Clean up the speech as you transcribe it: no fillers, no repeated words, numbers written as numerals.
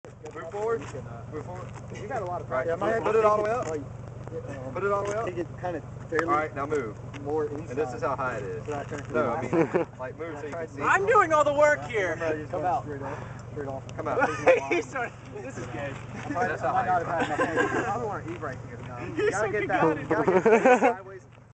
Move forward. Move forward. You got a lot of practice. Right. Put it all the way up. Put it all the way up. You get kind of fairly. All right, now move. More inside. And this is how high it is. No, I mean, like move so you can see. I'm doing all the work here. Come out. Straight off. Come out. This is good. That's how high. I don't want to e-brake here. No. You gotta get that. You You gotta get sideways.